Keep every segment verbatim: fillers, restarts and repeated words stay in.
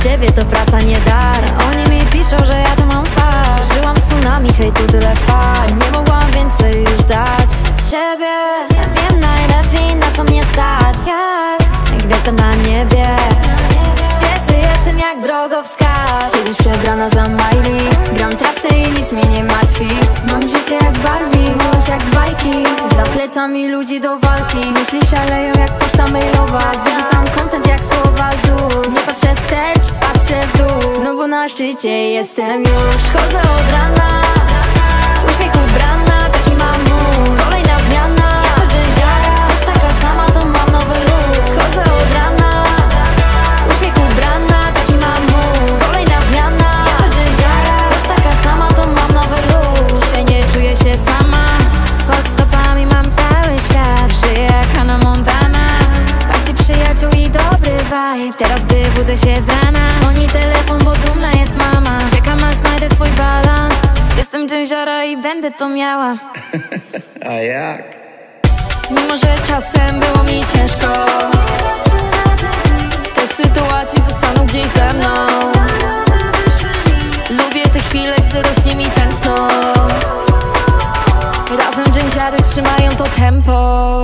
ciebie to praca, nie dar. Oni mi piszą, że ja to mam fakt. Przeżyłam tsunami, hejtu tyle fal. Nie mogłam więcej już dać z siebie. Ja wiem najlepiej, na co mnie stać. Jak gwiazda na niebie, świecę, jestem jak drogowskaz. Kiedyś przebrana za Miley, gram trasy i nic mnie nie martwi. Mam życie jak Barbie, miłość jak z bajki. Za plecami ludzi do walki. Myśli szaleją jak poczta mailowa. Wyrzucam content jak słowa Z U S. Nie patrzę wstecz, patrzę w dół. No bo na szczycie jestem już. Chodzę od rana, w uśmiechu ubrana, taki mam mód. Kolejna zmiana, ja to dżęziara. Już taka sama, to mam nowy look. Chodzę od rana, w uśmiechu ubrana, taki mam mód. Kolejna zmiana, ja to dżęziara. Już taka sama, to mam nowy look. Dzisiaj nie czuję się sama, pod stopami mam cały świat. Żyję jak Hannah Montana, pasji przyjaciół i dobry vibe. Teraz wybudzę się z rana, dzwoni telefon, bo dumna jest mama. Czekam aż znajdę swój balans. Jestem dżęziara i będę to miała. A jak? Mimo że czasem było mi ciężko, te sytuacje zostaną gdzieś ze mną. Lubię te chwile, gdy rośnie mi tętno. Razem dżęziary trzymają to tempo.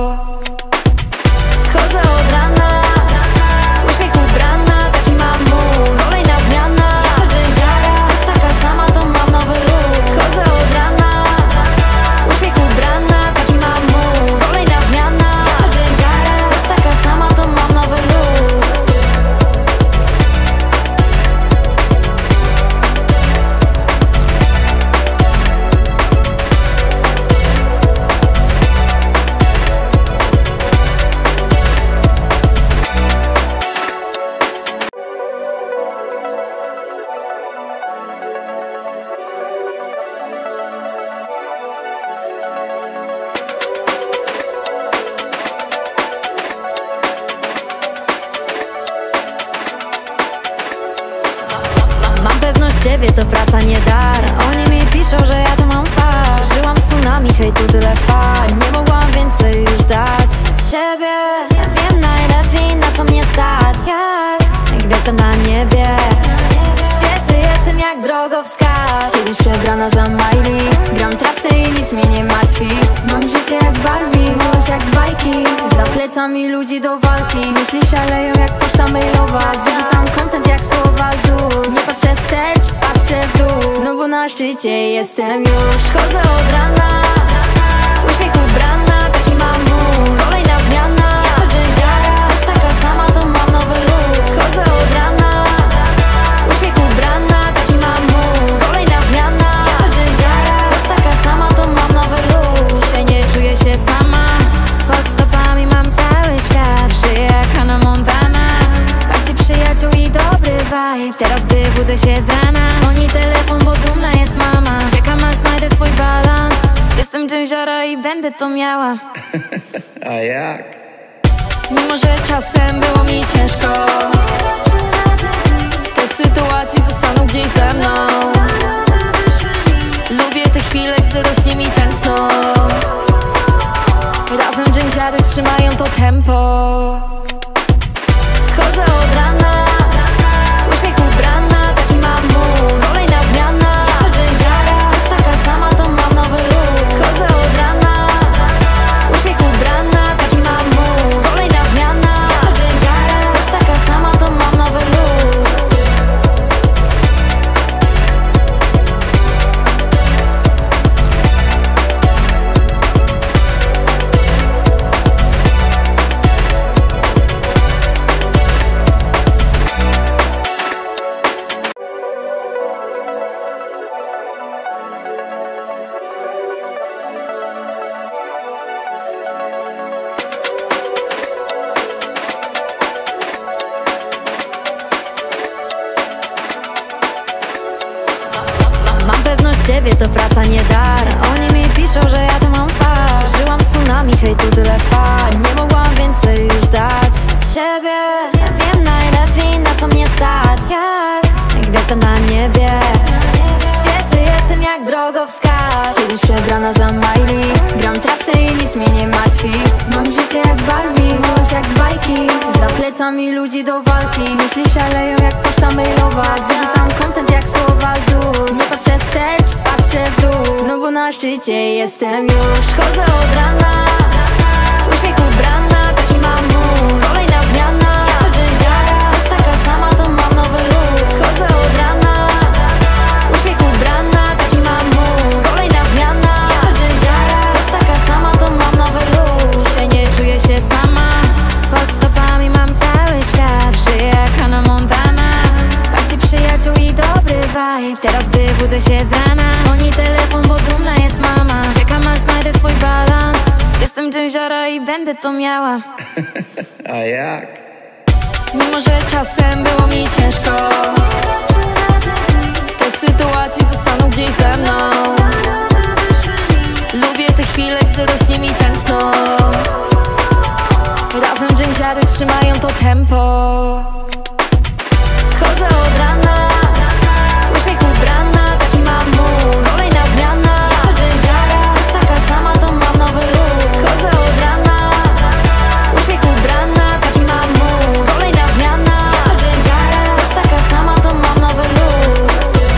Chodzę od rana, w uśmiechu ubrana, taki mam mód. Kolejna zmiana, ja to dżęziara. Już taka sama, to mam nowy look. Chodzę od rana, w uśmiechu ubrana, taki mam mód. Kolejna zmiana, ja to dżęziara. Już taka sama, to mam nowy look. Mam pewność siebie, to praca, nie dar. Oni mi piszą, że ja to mam fakt. Przeżyłam tsunami, hejtu tyle fal. Nie mogłam więcej już dać z siebie. Ja wiem najlepiej, na co mnie stać. Jak gwiazda na niebie, świecę, jestem jak drogowskaz. Kiedyś przebrana za Miley, gram trasy i nic mnie nie martwi. Mam życie jak Barbie, miłość jak z bajki. Za plecami ludzi do walki. Myśli szaleją jak poczta mailowa. Wyrzucam content jak słowa Z U S. Nie patrzę wstecz, patrzę w dół. No bo na szczycie jestem już. Chodzę od rana, w uśmiechu ubrana, taki mam mód. Kolejna zmiana, ja to dżęziara. Już taka sama, to mam nowy look. Chodzę od rana, w uśmiechu ubrana, taki mam mód. Kolejna zmiana, ja to dżęziara. Już taka sama, to mam nowy look. Dzisiaj nie czuję się sama, pod stopami mam cały świat. Żyję jak Hannah Montana, pasji przyjaciół i dobry vibe. Teraz wybudzę się z rana, dzwoni telefon, bo dumna jest mama. Czekam aż znajdę swój balans. Jestem dżęziara i będę to miała. A jak? Mimo że czasem było mi ciężko, te sytuacje zostaną gdzieś ze mną. Lubię te chwile, gdy rośnie mi tętno. Razem dżęziary trzymają to tempo. Chodzę od rana, w uśmiechu ubrana, taki mam mód. Kolejna zmiana, ja to dżęziara. Już taka sama, to mam nowy look. Chodzę od rana, w uśmiechu ubrana, taki mam mód. Kolejna zmiana, ja to dżęziara. Już taka sama, to mam nowy look. Mam pewność siebie, to praca, nie dar. Oni mi piszą, że ja to mam fakt. Przeżyłam tsunami, hejtu tyle fal. Nie mogłam więcej już dać z siebie. Ja wiem najlepiej, na co mnie stać. Jak gwiazda na niebie, świecę, jestem jak drogowskaz. Kiedyś przebrana za Miley, gram trasy i nic mnie nie martwi. Mam życie jak Barbie, miłość jak z bajki. Za plecami ludzi do walki. Myśli szaleją jak poczta mailowa. Wyrzucam content jak słowa Z U S. Nie patrzę wstecz, patrzę w dół. No bo na szczycie jestem już. Chodzę od rana, w uśmiechu brana, taki mam mód. Kolejna zmiana, ja to dżęziara. Choć taka sama, to mam nowy look. Chodzę od rana, w uśmiechu brana, taki mam mód. Kolejna zmiana, ja to dżęziara. Choć taka sama, to mam nowy look. Dzisiaj nie czuję się sama. Pod stopami mam cały świat. Żyję jak Hannah Montana. Pasji przyjaciół i dobry vibe. Teraz gdy budzę się z rana, dzwoni telefon, bo dumna jest mama. Czekam aż znajdę swój balans. Jestem dżęziara i będę to miała. A jak? Mimo że czasem było mi ciężko, te sytuacje zostaną gdzieś ze mną. Lubię te chwile, gdy rośnie mi tętno. Razem dżęziary trzymają to tempo. Chodzę od rana, w uśmiechu brana, taki mam mód. Kolejna zmiana, ja to dżęziara. Choć taka sama, to mam nowy look. Chodzę od rana, w uśmiechu brana, taki mam mód. Kolejna zmiana, ja to dżęziara. Choć taka sama, to mam nowy look.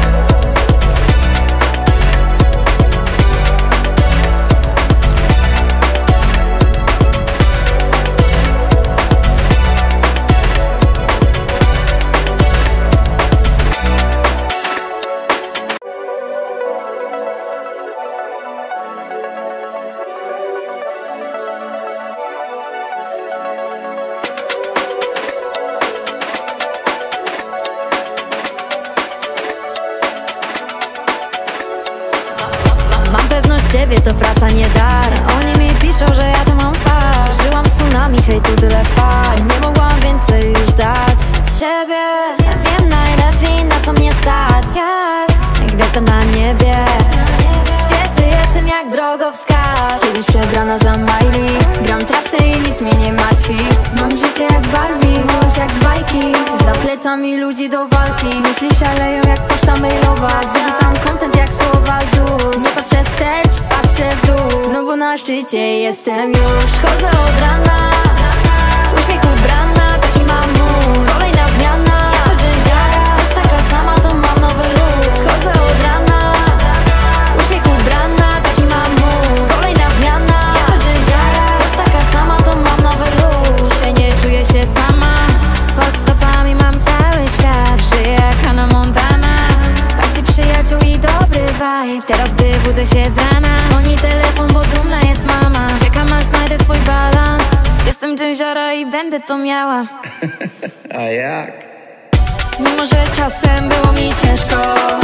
Mam pewność siebie, to praca nie dar. Oni mi piszą, że ja to mam fart. Przeżyłam tsunami, hejtu tyle fal. Nie mogłam więcej już dać z siebie. Ja wiem najlepiej, na co mnie stać. Jak gwiazda na niebie. Świecę, jestem jak drogowskaz. Kiedyś przebrana za Miley. Gram trasy i nic mnie nie martwi. Mam życie jak Barbie, miłość jak z bajki. Za plecami ludzi do walki. Myśli szaleją jak poczta mailowa. Wyrzucam content jak słowa Z U S. Nie patrzę wstecz, patrzę w dół. No bo na szczycie jestem już. Chodzę od rana, w uśmiechu brana, taki mam mód. Kolejna zmiana, ja to dżęziara. Choć taka sama, to mam nowy look. Chodzę od rana, w uśmiechu brana, taki mam mód. Kolejna zmiana, ja to dżęziara. Choć taka sama, to mam nowy look. Dzisiaj nie czuję się sama. Pod stopami mam cały świat. Żyję jak Hannah Montana. Pasji przyjaciół i dobry vibe. Teraz gdy budzę się z rana, dzwoni telefon, bo dumna jest mama. Czekam aż znajdę swój balans. Jestem dżęziara i będę to miała. A jak? Mimo że czasem było mi ciężko,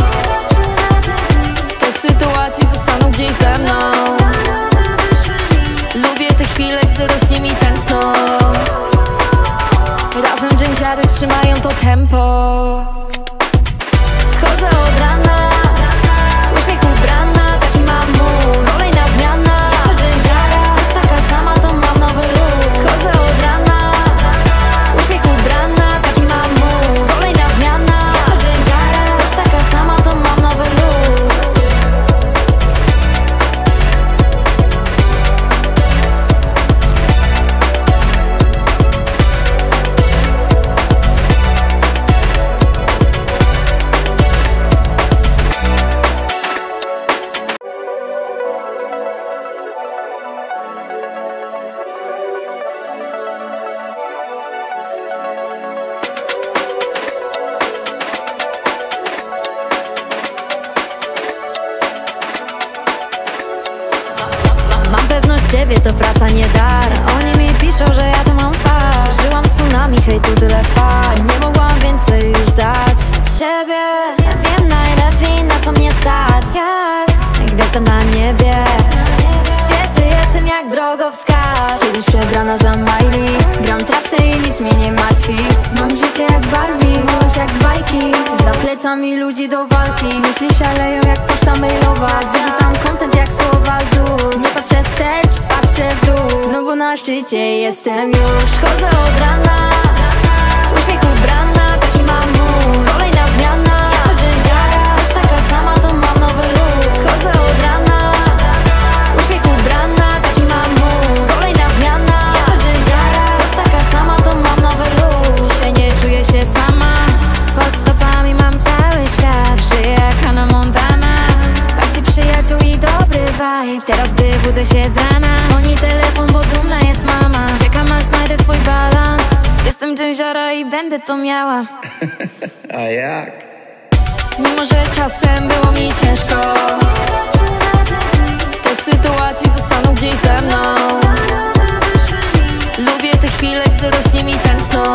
te sytuacje zostaną gdzieś ze mną. Lubię te chwile, gdy rośnie mi tętno. Razem dżęziary trzymają to tempo. Chodzę od rana, w uśmiechu brana, taki mam mód. Kolejna zmiana, ja to dżęziara. Choć taka sama, to mam nowy look. Chodzę od rana, w uśmiechu brana, taki mam mód. Kolejna zmiana, ja to dżęziara. Choć taka sama, to mam nowy look. Mam pewność siebie, to praca nie dar. Oni mi piszą, że ja to mam fart. Przeżyłam tsunami, hejtu tyle fal. Nie mogłam więcej już dać z siebie. Ja wiem najlepiej, na co mnie stać. Jak gwiazda na niebie. Świecę, jestem jak drogowskaz. Kiedyś przebrana za Miley. Gram trasy i nic mnie nie martwi. Mam życie jak Barbie, miłość jak z bajki. Za plecami ludzi do walki. Myśli szaleją jak poczta mailowa. Wyrzucam content jak słowa Z U S. Nie patrzę wstecz, patrzę w dół. No bo na szczycie jestem już. Chodzę od rana, w uśmiechu brana, taki mam mód. Kolejna zmiana, ja to dżęziara. Choć taka sama, to mam nowy look. Chodzę od rana, w uśmiechu brana, taki mam mód. Kolejna zmiana, ja to dżęziara. Choć Jestem dżęziara i będę to miała. A jak? Mimo że czasem było mi ciężko, te sytuacje zostaną gdzieś ze mną. Lubię te chwile, gdy rośnie mi tętno.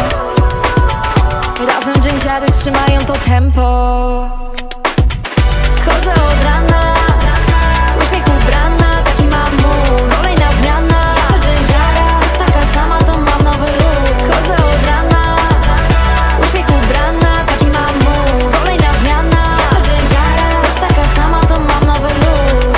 Razem dżęziary trzymają to tempo. Chodzę od rana, w uśmiech ubrana, taki mam mód. Kolejna zmiana, jako dżęziara, już taka sama, to mam nowy look. Chodzę od rana, w uśmiech ubrana, taki mam mód. Kolejna zmiana, jako dżęziara, już taka sama, to mam nowy look.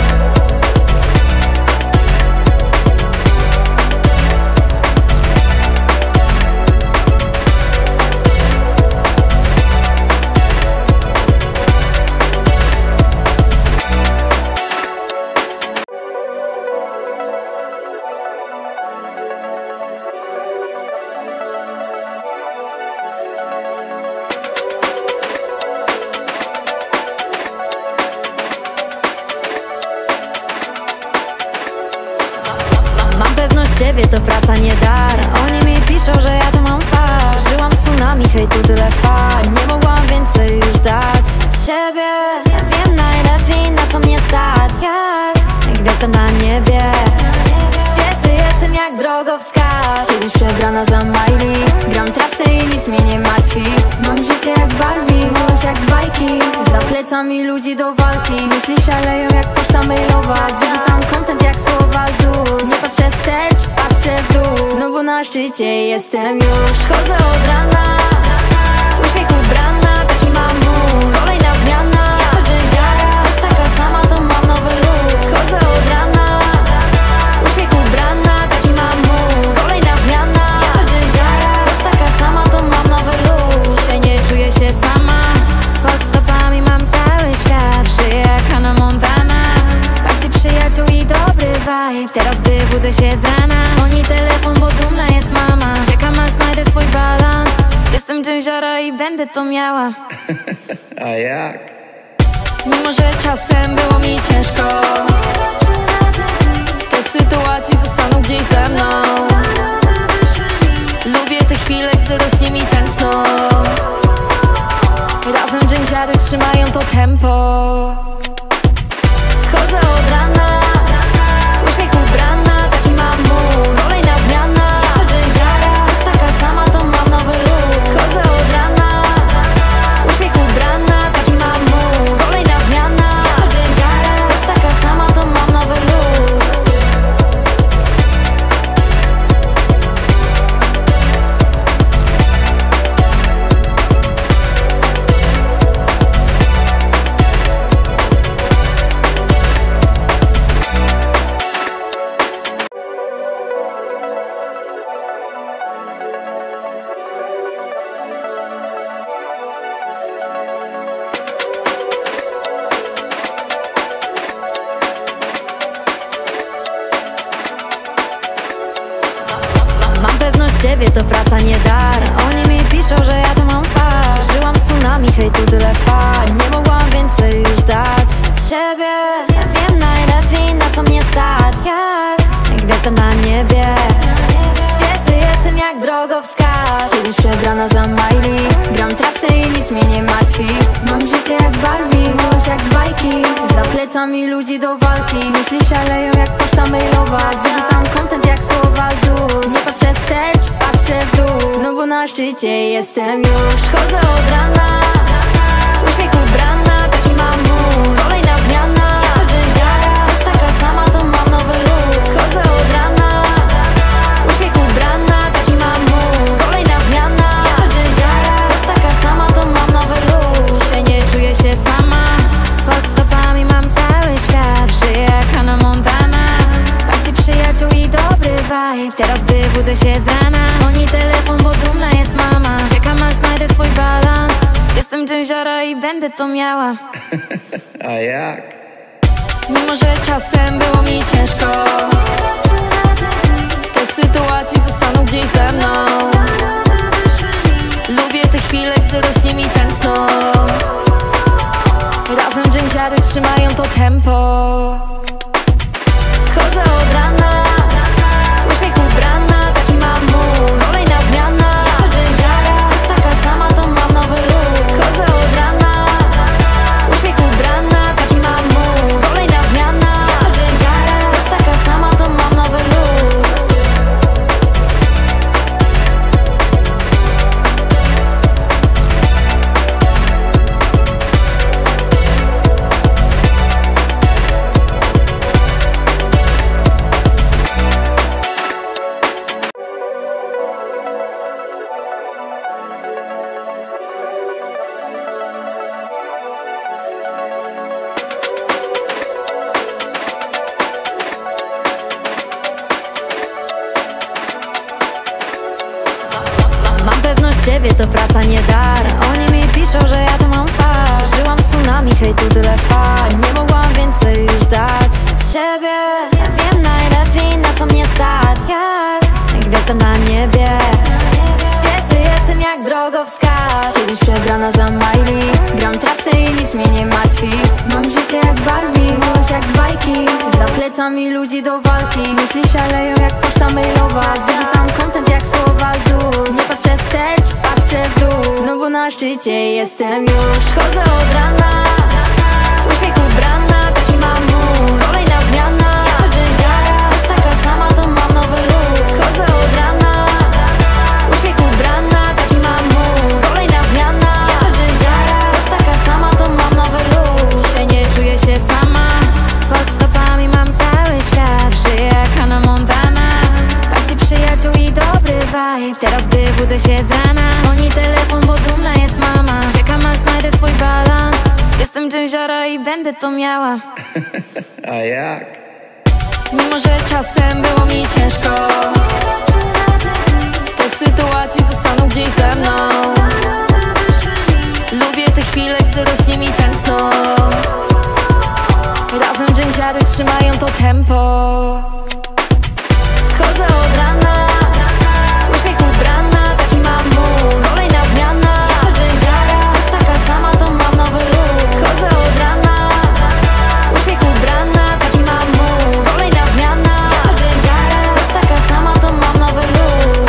Mam pewność siebie, to praca nie dar. Oni mi piszą, że ja to mam fakt. Przeżyłam tsunami, hejtu tyle fal. Nie mogłam więcej już dać z siebie. Ja wiem najlepiej, na co mnie stać. Jak, jak gwiazda na niebie. Świecę, jestem jak drogowskaz. Kiedyś przebrana za Miley. Gram trasy i nic mnie nie martwi. Mam życie jak Barbie, miłość jak z bajki. Za plecami ludzi do walki. Myśli szaleją jak poczta mailowa. Wyrzucam content jak słowa Z U S. Nie patrzę wstecz, patrzę w dół. No bo na szczycie jestem już. Chodzę od rana, w uśmiech ubrana, taki mam mód. Kolejna zmiana, jako dżęziara, już taka sama, to mam nowy look. Chodzę od rana, w uśmiech ubrana, taki mam mód. Kolejna zmiana, jako dżęziara, już taka sama, to mam nowy look. Dzisiaj nie czuję się sama, pod stopami mam cały świat. Żyję jak Hannah Montana, pasji przyjaciół i dobry vibe. Teraz wybudzę się z rana, dzwoni telefon, bo dumna jest mama. Czekam aż znajdę swój balans. Jestem dżęziara i będę to miała. A jak? Mimo że czasem było mi ciężko, te sytuacje zostaną gdzieś ze mną. Lubię te chwile, gdy rośnie mi tętno. Razem dżęziary trzymają to tempo. Chodzę od rana, w uśmiech ubrana, taki mam mód. Kolejna zmiana, jako dżęziara, już taka sama, to mam nowy look. Chodzę od rana, w uśmiech ubrana, taki mam mód. Kolejna zmiana, jako dżęziara, już taka sama, to mam nowy look. Mam pewność siebie, to praca nie dar. Oni mi piszą, że ja to mam fakt. Przeżyłam tsunami, hejtu tyle fal. Nie mogłam więcej już dać z siebie. Ja wiem najlepiej, na co mnie stać. Jak, jak gwiazda na niebie. Świecę, jestem jak drogowskaz. Kiedyś przebrana za Miley. Gram trasy i nic mnie nie martwi. Mam życie jak Barbie, miłość jak z bajki. Za plecami ludzi do walki. Myśli szaleją jak poczta mailowa. Wyrzucam content jak słowa Z U S. Nie patrzę wstecz, patrzę w dół. No bo na szczycie jestem już. Chodzę od rana, w uśmiech ubrana, taki mam mód. Kolejna zmiana, jako dżęziara, już taka sama, to mam nowy look. Chodzę od rana, w uśmiech ubrana, taki mam mód. Kolejna zmiana, jako dżęziara, już taka sama, to mam nowy look. Dzisiaj nie czuję się sama, pod stopami mam cały świat. Żyję jak Hannah Montana, pasji przyjaciół i dobry vibe. Teraz wybudzę się z rana, dzwoni telefon, bo dumna jest mama. Czekam aż znajdę swój balans. Jestem dżęziara i będę to miała. A jak? Mimo że czasem było mi ciężko, te sytuacje zostaną gdzieś ze mną. Lubię te chwile, gdy rośnie mi tętno. Razem dżęziary trzymają to tempo. Chodzę od rana, w uśmiech ubrana, taki mam mód. Kolejna zmiana. z siebie to praca nie dar. Oni mi piszą, że ja to mam fart. Przeżyłam tsunami, hejtu tyle fal. Nie mogłam więcej już dać z siebie. Ja wiem najlepiej na co mnie stać. Jak gwiazda na niebie. Świecę, jestem jak drogowskaz. Kiedyś przebrana za Miley. Gram trasy i nic mnie nie martwi. Mam życie jak Barbie, miłość jak z bajki. Za plecami ludzi do walki. Myśli szaleją jak poczta mailowa. Wyrzucam content jak słowa Z U S. Nie patrzę wstecz, patrzę w dół. No bo na szczycie jestem już. Chodzę od rana, w uśmiechu brana. Taki mam mód, kolejna zmiana. Ja to dżęziara, już taka sama to mam nowy look. Chodzę od rana, w uśmiechu brana. Taki mam mód, kolejna zmiana. Ja to dżęziara, już taka sama to mam nowy look. Dzisiaj nie czuję się sama. Pod stopami mam cały świat. Żyję jak Hannah Montana. Pasji przyjaciół i dobry vibe. Teraz gdy budzę się z rana, dzwoni telefon, bo dumna jest mama. Czekam aż znajdę swój balans. Jestem dżęziara i będę to miała. A jak? Mimo że czasem było mi ciężko, te sytuacje zostaną gdzieś ze mną. Lubię te chwile, gdy rośnie mi tętno. Razem dżęziary trzymają to tempo. Chodzę od rana, w uśmiechu brana. Taki mam mód, kolejna zmiana. Ja to dżęziara, już taka sama to mam nowy look. Chodzę od rana, w uśmiechu brana. Taki mam mód, kolejna zmiana. Ja to dżęziara, już taka sama to mam nowy look.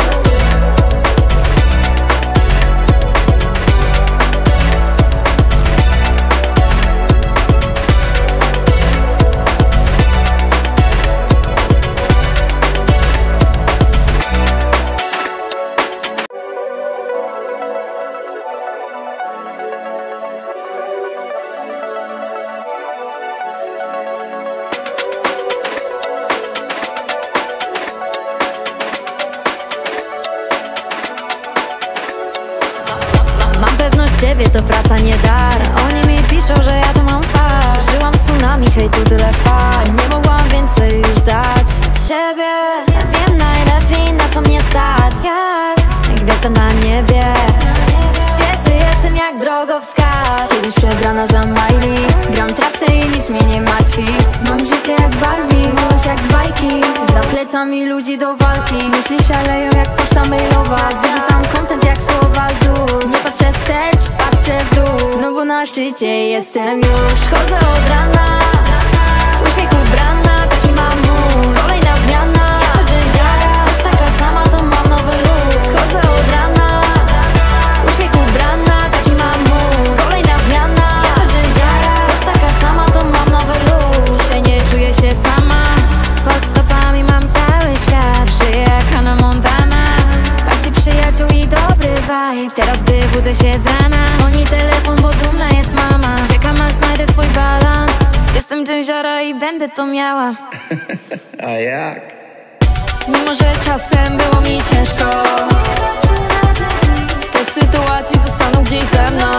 Mam pewność siebie, to praca nie dar. Oni mi piszą, że ja to mam fart. Przeżyłam tsunami, hejtu tyle fal. Nie mogłam więcej już dać z siebie. Ja wiem najlepiej na co mnie stać. Jak gwiazda na niebie. Świecę, jestem jak drogowskaz. Kiedyś przebrana za Miley. Gram trasy i nic mnie nie martwi. Mam życie jak Barbie, miłość jak z bajki. Za plecami ludzi do walki. Myśli szaleją jak poczta mailowa. Wyrzucam content jak słowa Z U S. Nie patrzę wstecz, patrzę w dół. No bo na szczycie jestem już. Chodzę od rana, w uśmiechu brana. Taki mam mód, kolejna zmiana. Ja to dżęziara, już taka sama to mam nowy look. Chodzę od rana, w uśmiechu brana. Taki mam mód, kolejna zmiana. Ja to dżęziara, już taka sama to mam nowy look. Dzisiaj nie czuję się sama. Pod stopami mam cały świat. Żyję jak Hannah Montana. Pasji przyjaciół i dobry vibe. Teraz gdy budzę się z rana, dzwoni telefon, bo dumna jest mama. Czekam aż znajdę swój balans. Jestem dżęziara i będę to miała. A jak? Mimo że czasem było mi ciężko, te sytuacje zostaną gdzieś ze mną.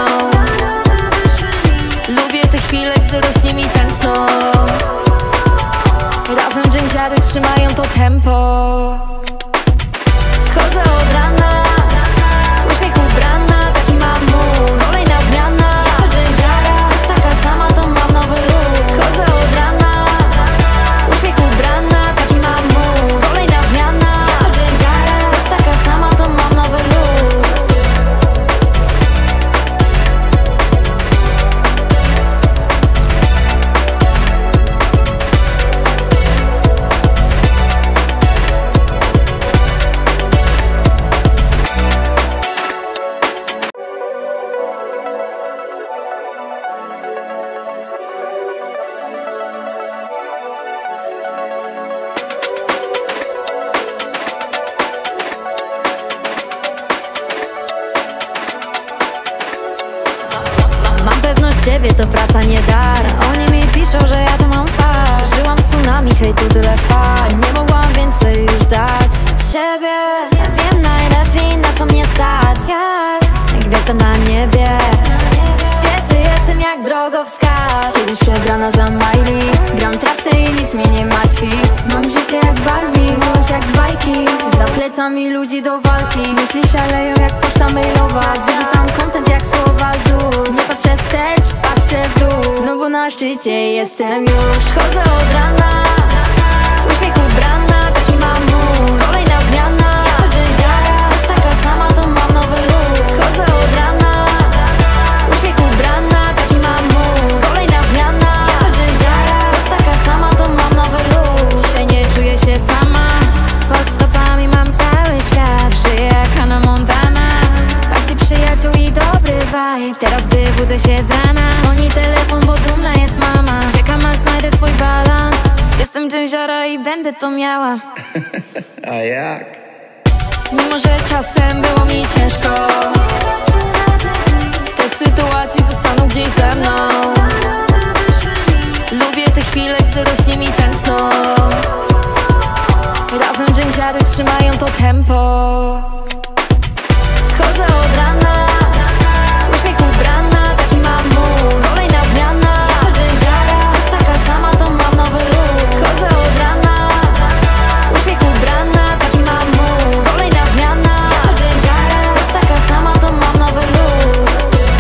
Lubię te chwile, gdy rośnie mi tętno. Razem dżęziary trzymają to tempo. Chodzę od rana, w uśmiechu brana. Taki mam mód, kolejna zmiana. Ja to dżęziara, już taka sama to mam nowy look. Chodzę od rana, w uśmiechu brana. Taki mam mód, kolejna zmiana. Ja to dżęziara, już taka sama to mam nowy look. Mam pewność siebie, to praca nie dar. Oni mi piszą, że ja to mam fart. Przeżyłam tsunami, hejtu tyle fal. Nie mogłam więcej już dać z siebie. Ja wiem najlepiej na co mnie stać. Jak gwiazda na niebie. Świecę, jestem jak drogowskaz. Kiedyś przebrana za Miley. Gram trasy i nic mnie nie martwi. Mam życie jak Barbie, miłość jak z bajki. Za plecami ludzi do walki. Myśli szaleją jak poczta mailowa. Wyrzucam content jak słowa Z U S. Nie patrzę wstecz, patrzę w dół, no bo na szczycie jestem już. Chodzę od rana, w uśmiechu ubrana, taki mam mód. Kolejna zmiana, jak to dżęziara, choć taka sama to mam nowy look. Chodzę od rana, w uśmiechu ubrana, taki mam mód. Kolejna zmiana, jak to dżęziara, choć taka sama to mam nowy look. Dzisiaj nie czuję się sama, pod stopami mam cały świat. Żyję jak Hannah Montana, pasji przyjaciół i dobry vibe. Teraz wybudzę się z rana, dzwoni telefon, bo dumna jest mama. Czekam aż znajdę swój balans. Jestem dżęziara i będę to miała. A jak? Mimo że czasem było mi ciężko, te sytuacje zostaną gdzieś ze mną. Lubię te chwile, gdy rośnie mi tętno. Razem dżęziary trzymają to tempo. Chodzę od rana, w uśmiechu ubrana, taki mam mód. Kolejna zmiana, jak to dżęziara, choć taka sama to mam nowy look. Chodzę od rana, w uśmiechu ubrana, taki mam mód. Kolejna zmiana, jak to dżęziara, choć taka sama to mam nowy look.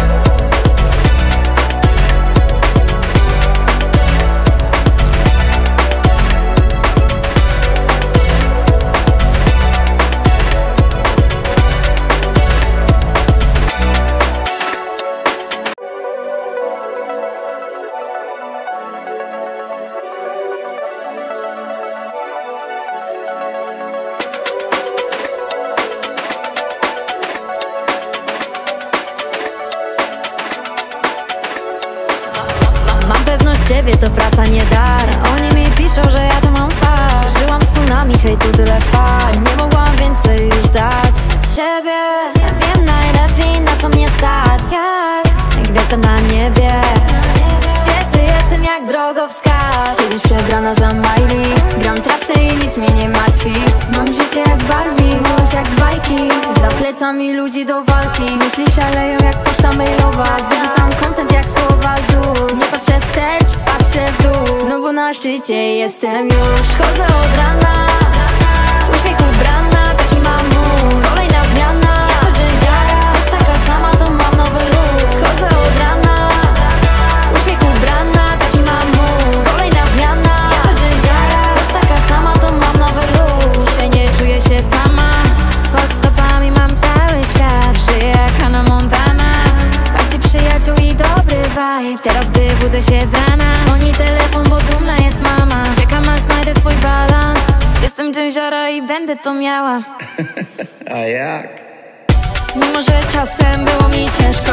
Mam pewność siebie, to praca nie dar. Oni mi piszą, że ja to mam fakt. Przeżyłam tsunami, hejtu tyle fal. Nie mogłam więcej już dać z siebie. Ja wiem najlepiej, na co mnie stać. Jak, jak gwiazda na niebie. Świecę, jestem jak drogowskaz. Kiedyś przebrana za Miley. Gram trasy i nic mnie nie martwi. Mam życie jak Barbie, miłość jak z bajki. Za plecami ludzi do walki. Myśli szaleją jak poczta mailowa. Wyrzucam content jak słowa Z U S. Nie patrzę wstecz, patrzę w dół, no bo na szczycie jestem już. Chodzę od rana, w uśmiechu ubrana, taki mam mód. Kolejna zmiana, jak to dżęziara, choć taka sama to mam nowy look. Chodzę od rana, w uśmiechu ubrana, taki mam mód. Kolejna zmiana, jak to dżęziara, choć taka sama to mam nowy look. Dzisiaj nie czuję się sama, pod stopami mam cały świat. Żyję jak Hannah Montana, pasji przyjaciół i dobry vibe. Teraz wybudzę się z rana, dzwoni telefon, bo dumna jest mama. Czekam aż znajdę swój balans. Jestem dżęziara i będę to miała. A jak? Mimo że czasem było mi ciężko,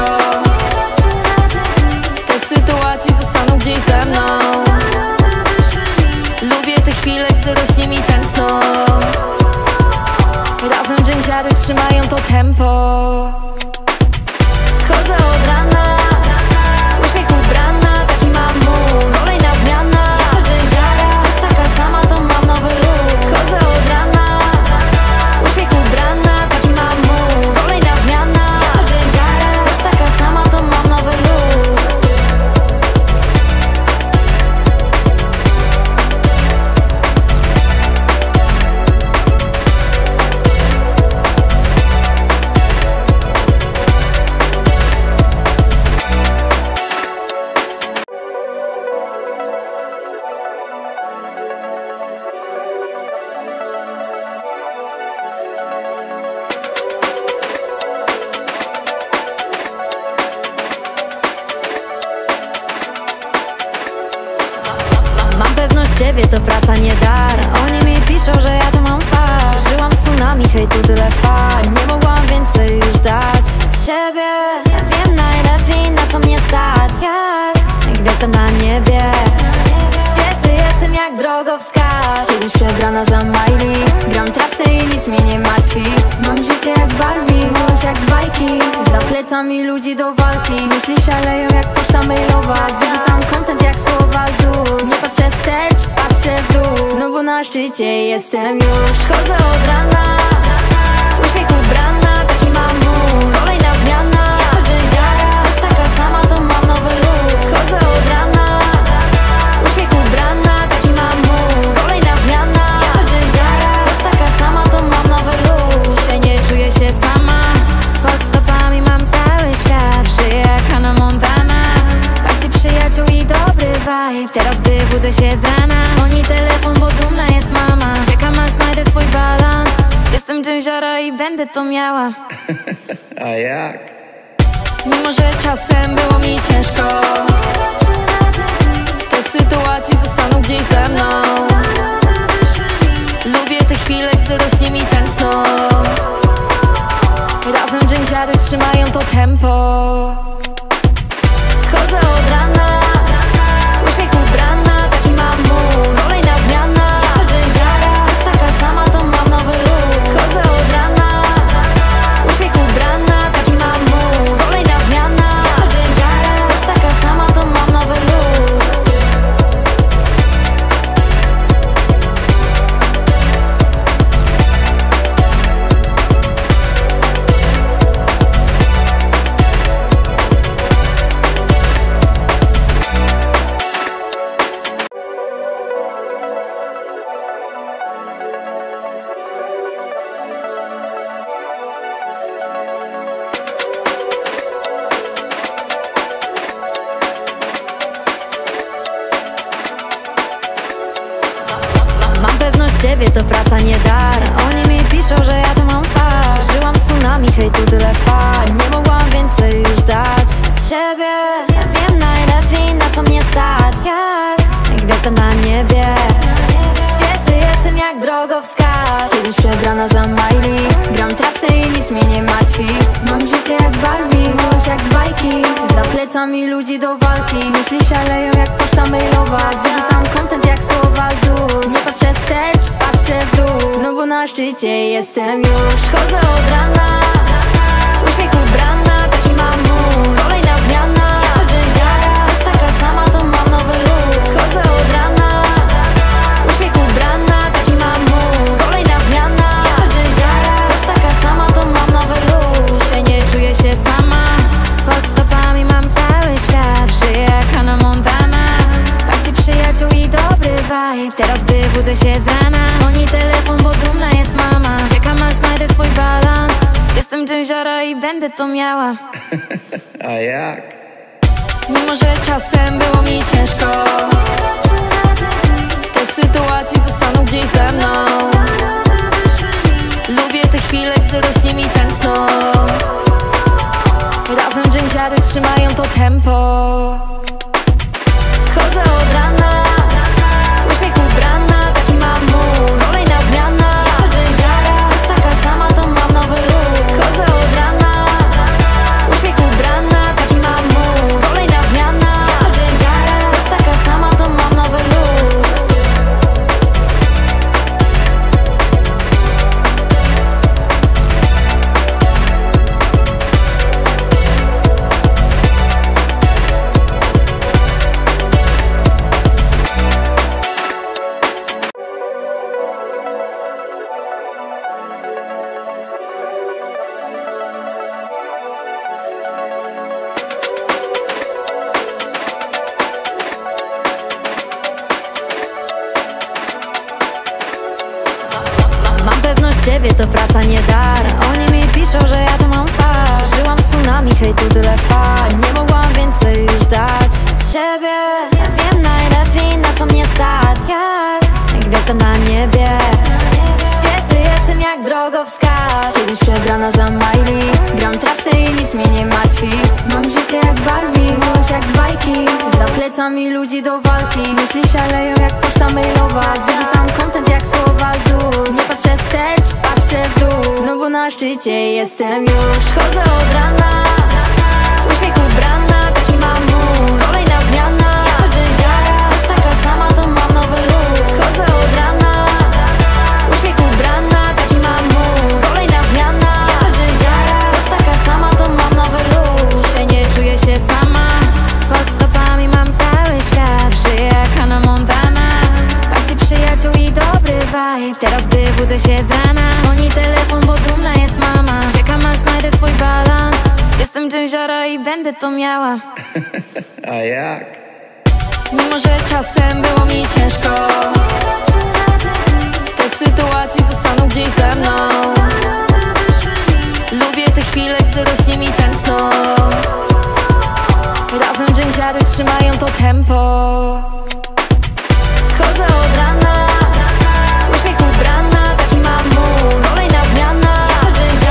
te sytuacje zostaną gdzieś ze mną. Lubię te chwile, gdy rośnie mi tętno. Razem dżęziary trzymają to tempo. Chodzę od rana, w uśmiechu ubrana, taki mam mód. Kolejna zmiana, jak to dżęziara, choć taka sama to mam nowy look. Chodzę od rana, w uśmiechu ubrana, taki mam mód. Kolejna zmiana, jak to dżęziara, choć taka sama to mam nowy look. Mam pewność siebie, to praca nie dar. Oni mi piszą, że ja to mam fakt. Przeżyłam tsunami, hejtu tyle fal. Nie mogłam więcej już dać z siebie. Ja wiem najlepiej, na co mnie stać. Jak, jak gwiazda na niebie. Świecę, jestem jak drogowskaz. Kiedyś przebrana za Miley. Gram trasy i nic mnie nie martwi. Mam życie jak Barbie, miłość jak z bajki. Za plecami ludzi do walki. Myśli szaleją jak poczta mailowa. Wyrzucam content jak słowa Z U S. Nie patrzę wstecz, patrzę w dół, no bo na szczycie jestem już. Chodzę od rana, w uśmiechu ubrana, taki mam mód. Kolejna zmiana, jak to dżęziara, choć taka sama to mam nowy look. Chodzę od rana, w uśmiechu ubrana, taki mam mód. Kolejna zmiana, jak to dżęziara, choć taka sama to mam nowy look. będę to miała. A jak? Mimo że czasem było mi ciężko, te sytuacje zostaną gdzieś ze mną. Lubię te chwile, gdy rośnie mi tętno. Razem dżęziary trzymają to tempo. Chodzę od rana, w uśmiech ubrana, taki mam mód. Kolejna zmiana, jako dżęziara, już taka sama, to mam nowy look. Chodzę od rana, w uśmiech ubrana, taki mam mód. Kolejna zmiana, jako dżęziara, już taka sama, to mam nowy look. Mam pewność siebie, to praca nie dar. Oni mi piszą, że ja to mam fakt. Przeżyłam tsunami, hejtu tyle fal. Nie mogłam więcej już dać z siebie. Ja wiem najlepiej, na co mnie stać. Jak gwiazda na niebie, świecę, jestem jak drogowskaz. Kiedyś przebrana za Miley, gram trasy i nic mnie nie martwi. Mam życie jak Barbie, miłość jak z bajki. Za plecami ludzi do walki, myśli szaleją jak poczta mailowa. Wyrzucam content jak słowa Z U S. Nie patrzę wstecz, patrzę w dół, no bo na szczycie jestem już. Chodzę od rana, w uśmiech ubrana, taki mam mód. Kolejna zmiana, jako dżęziara, już taka sama, to mam nowy look. Chodzę od rana, w uśmiech ubrana, taki mam mód. Kolejna zmiana, jako dżęziara, już taka sama, to mam nowy look. Dzisiaj nie czuję się sama, pod stopami mam cały świat. Żyję jak Hannah Montana, pasji przyjaciół i dobry vibe. Teraz wybudzę się z rana, dzwoni telefon, bo dumna jest mama. Czekam aż znajdę swój balans. Jestem dżęziara i będę to miała. A jak? Mimo że czasem było mi ciężko, te sytuacje zostaną gdzieś ze mną. Lubię te chwile, gdy rośnie mi tętno. Razem dżęziary trzymają to tempo. Chodzę od rana, w uśmiech ubrana, taki mam mód. Kolejna zmiana, jako dżęziara, już taka sama, to mam nowy look. Chodzę od rana, w uśmiech ubrana, taki mam mód. Kolejna zmiana, jako dżęziara, już taka sama, to mam nowy look. Mam pewność siebie, to praca nie dar. Oni mi piszą, że ja to mam fakt. Przeżyłam tsunami, hejtu tyle fal. Nie mogłam więcej już dać z siebie. Ja wiem najlepiej, na co mnie stać. Jak gwiazda na niebie, świecę, jestem jak drogowskaz. Kiedyś przebrana za Miley, gram trasy i nic mnie nie martwi. Mam życie jak Barbie, miłość jak z bajki. Za plecami ludzi do walki, myśli szaleją jak poczta mailowa. Wyrzucam content jak słowa Z U S. Nie patrzę wstecz, patrzę w dół, no bo na szczycie jestem już. Chodzę od rana, w uśmiech ubrana, taki mam mód. Kolejna zmiana, jako dżęziara, już taka sama, to mam nowy look. Chodzę od rana, w uśmiech ubrana, taki mam mód. Kolejna zmiana, jako dżęziara, już taka sama, to mam nowy look. Dzisiaj nie czuję się sama, pod stopami mam cały świat. Żyję jak Hannah Montana, pasji przyjaciół i dobry vibe. Teraz wybudzę się z rana, dzwoni telefon, bo dumna jest mama. Czekam aż znajdę swój balans. Jestem dżęziara i będę to miała. A jak? Mimo że czasem było mi ciężko, te sytuacje zostaną gdzieś ze mną. Lubię te chwile, gdy rośnie mi tętno. Razem dżęziary trzymają to tempo. Chodzę od rana, w uśmiech ubrana, taki mam mód. Kolejna zmiana, jako dżęziara.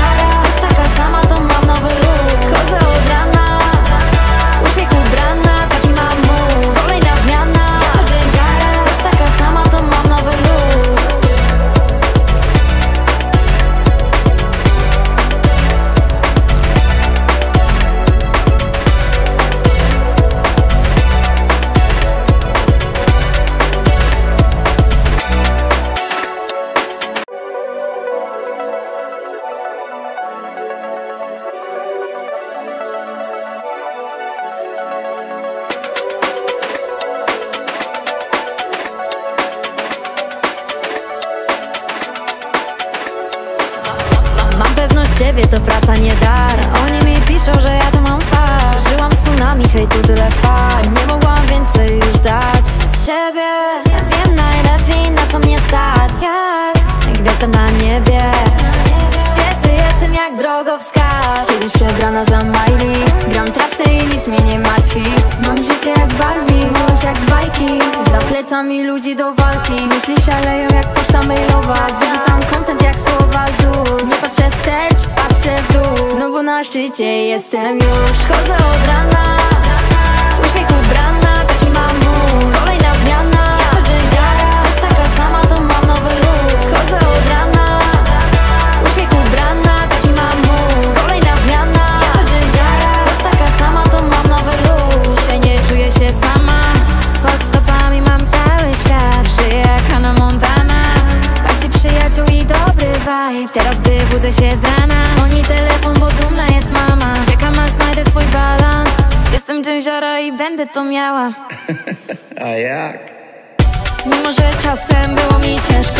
siebie, to praca nie dar. Oni mi piszą, że ja to mam fart. Przeżyłam tsunami, hejtu tyle fal. Nie mogłam więcej już dać z siebie. Ja wiem najlepiej, na co mnie stać. Jak gwiazda na niebie, świecę, jestem jak drogowskaz. Kiedyś przebrana za Miley, gram trasy i nic mnie nie martwi. Mam życie jak Barbie, miłość jak z bajki. Za plecami ludzi do walki, myśli szaleją jak poczta mailowa. Wyrzucam content jak słowa Z U S. Nie patrzę wstecz, patrzę w dół, no bo na szczycie jestem już. Chodzę od rana, w uśmiechu brana, taki mam mód. Kolejna zmiana, ja to dżęziara, już taka sama, to mam nowy look. Chodzę od rana, w uśmiechu brana, taki mam mód. Kolejna zmiana, ja to dżęziara, już taka sama, to mam nowy look. Dzisiaj nie czuję się sama, pod stopami mam cały świat. Żyję jak Hannah Montana, pasji przyjaciół i dobry vibe. Teraz wybudzę się z rana, dzwoni telefon, bo dumna jest mama. Czekam aż znajdę swój balans. Jestem dżęziara i będę to miała. A jak? Mimo że czasem było mi ciężko,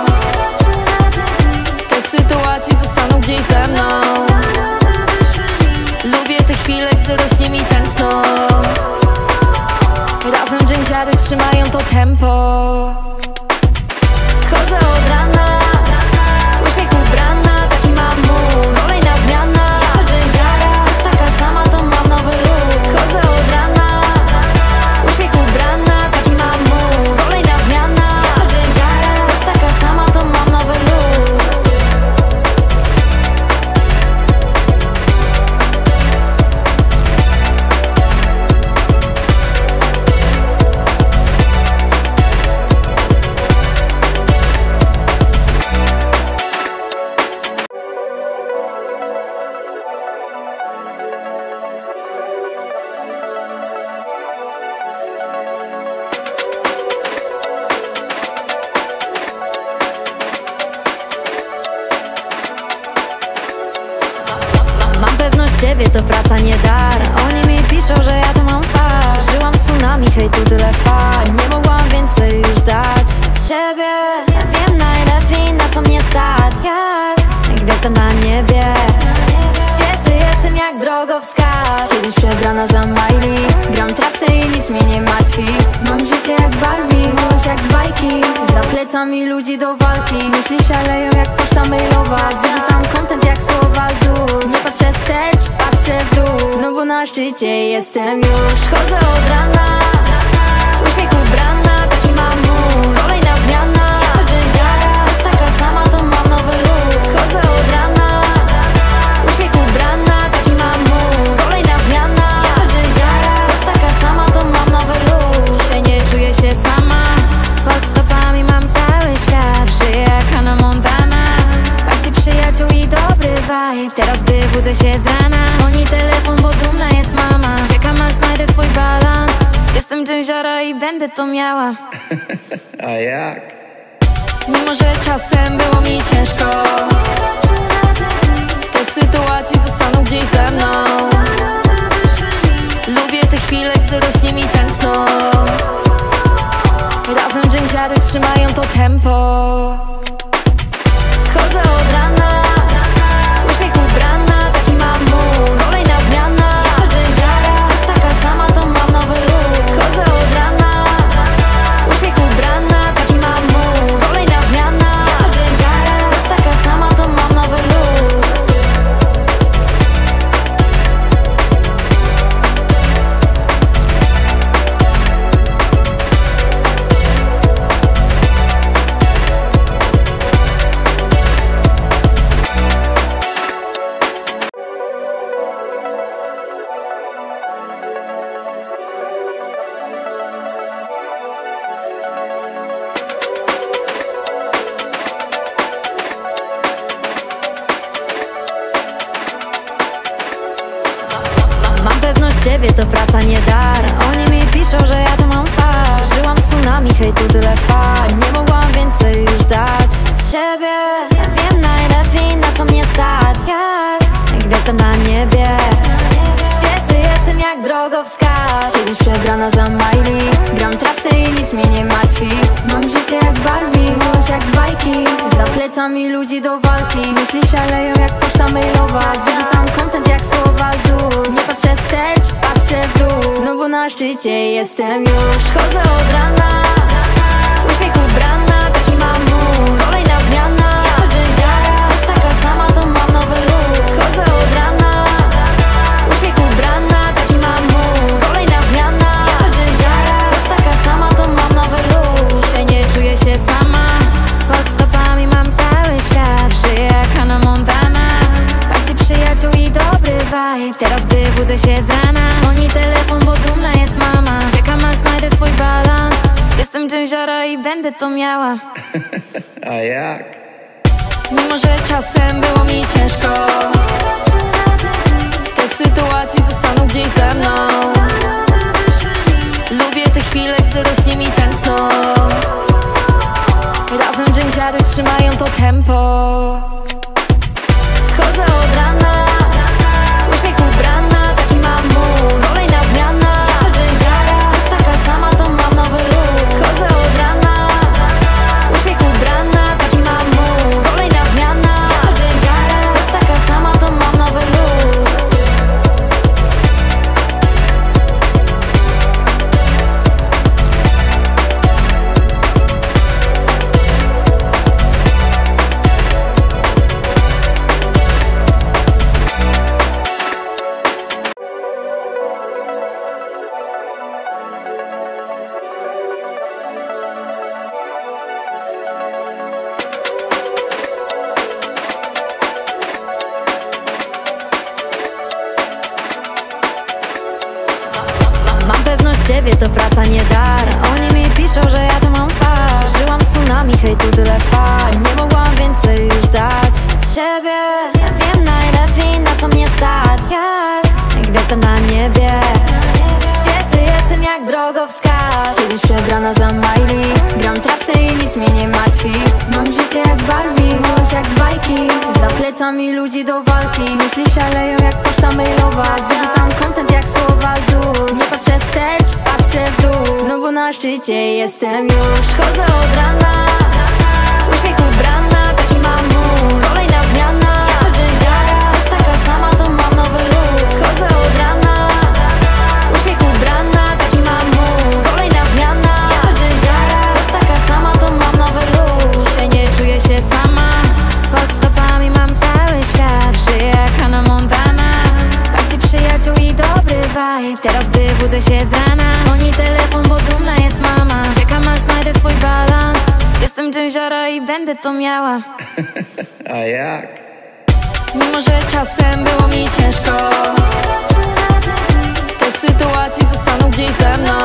te sytuacje zostaną gdzieś ze mną. Lubię te chwile, gdy rośnie mi tętno. Razem dżęziary trzymają to tempo. Chodzę od rana, w uśmiechu brana, taki mam mód. Kolejna zmiana, ja to dżęziara, już taka sama, to mam nowy look. Chodzę od rana, w uśmiechu brana, taki mam mód. Kolejna zmiana, ja to dżęziara, już taka sama, to mam nowy look. Mam pewność siebie, to praca nie dar. Oni mi piszą, że ja to mam fart. Przeżyłam tsunami, hejtu tyle fal. Nie mogłam więcej już dać z siebie. Ja wiem najlepiej, na co mnie stać. Jak, jak gwiazda na niebie, świecę, jestem jak drogowskaz. Kiedyś przebrana za Miley, gram trasy i nic mnie nie martwi. Mam życie jak Barbie, miłość jak z bajki. Za plecami ludzi do walki, myśli szaleją jak poczta mailowa. Wyrzucam content jak słowa Z U S. Nie patrzę wstecz, patrzę w dół, no bo na szczycie jestem już. Chodzę od rana, w uśmiechu brana, taki mam mód. Kolejna zmiana, ja to dżęziara, już taka sama, to mam nowy look. Chodzę od rana, w uśmiechu brana, taki mam mód. Kolejna zmiana, ja to dżęziara, już taka sama, to mam nowy look. Dzisiaj nie czuję się sama, pod stopami mam cały świat. Żyję jak Hannah Montana, pasji przyjaciół i dobry vibe. Teraz wybudzę się z rana, dzwoni telefon, bo dumna jest mama. Czekam aż znajdę swój balans. Jestem dżęziara i będę to miała. A jak? Mimo że czasem było mi ciężko, te sytuacje zostaną gdzieś ze mną. Lubię te chwile, gdy rośnie mi tętno. Razem dżęziary trzymają to tempo. Chodzę od rana, w uśmiechu brana, taki mam mód. Kolejna zmiana, ja to dżęziara, już taka sama, to mam nowy look. Chodzę od rana, w uśmiechu brana, taki mam mód. Kolejna zmiana, ja to dżęziara, już taka sama, to mam nowy look. Mam pewność siebie, to praca nie dar. Oni mi piszą, że ja to mam fart. Przeżyłam tsunami, hejtu tyle fal. Nie mogłam więcej już dać z siebie. Ja wiem najlepiej, na co mnie stać. Jak, jak gwiazda na niebie, świecę, jestem jestem jak drogowskaz. Kiedyś przebrana za Miley, gram trasy i nic mnie nie martwi. Mam życie jak Barbie, miłość jak z bajki. Za plecami ludzi do walki, myśli szaleją jak poczta mailowa. Wyrzucam content jak słowa Z U S. Nie patrzę wstecz, patrzę w dół, no bo na szczycie jestem już. Chodzę od rana, w uśmiechu brana, taki mam mód. Kolejna zmiana, ja to dżęziara, już taka sama, to mam nowy look. Chodzę od rana, w uśmiechu brana, taki mam mód. Kolejna zmiana, ja to dżęziara, już taka sama, to mam nowy look. Dzisiaj nie czuję się sama, pod stopami mam cały świat. Żyję jak Hannah Montana, pasji przyjaciół i dobry vibe. Teraz wybudzę się z rana, dzwoni telefon, bo dumna jest mama. Czekam aż znajdę swój balans. Jestem dżęziara i będę to miała. A jak? Mimo że czasem było mi ciężko, te sytuacje zostaną gdzieś ze mną. Lubię te chwile, gdy rośnie mi tętno. Razem dżęziary trzymają to tempo. Chodzę od rana, w uśmiechu brana, taki mam mód. Kolejna zmiana, ja to dżęziara, już taka sama, to mam nowy look. Chodzę od rana, w uśmiechu brana, taki mam mód. Kolejna zmiana, ja to dżęziara, już taka sama, to mam nowy look. Mam pewność siebie, to praca nie dar. Oni mi piszą, że ja to mam fakt. Przeżyłam tsunami, hejtu tyle fal. Nie mogłam więcej już dać z siebie. Ja wiem najlepiej, na co mnie stać. Jak gwiazda na niebie, świecę, jestem jak drogowskaz. Kiedyś przebrana za Miley, gram trasy i nic mnie nie martwi. Mam życie jak Barbie, miłość jak z bajki. Za plecami ludzi do walki, myśli szaleją jak poczta mailowa. Wyrzucam content jak słowa Z U S. Nie patrzę wstecz, patrzę w dół, no bo na szczycie jestem już. Chodzę od rana, w uśmiechu brana, taki mam mód. Kolejna zmiana, ja to dżęziara, już taka sama, to mam nowy look. Chodzę od rana, w uśmiechu brana, taki mam mód. Kolejna zmiana, ja to dżęziara, już taka sama, to mam nowy look. Dzisiaj nie czuję się sama, pod stopami mam cały świat. Żyję jak Hannah Montana, pasji przyjaciół i dobry vibe. Teraz wybudzę się z rana, dzwoni telefon, bo dumna jest mama. Czekam aż znajdę swój balans. Jestem dżęziara i będę to miała. A jak? Mimo że czasem było mi ciężko, te sytuacje zostaną gdzieś ze mną.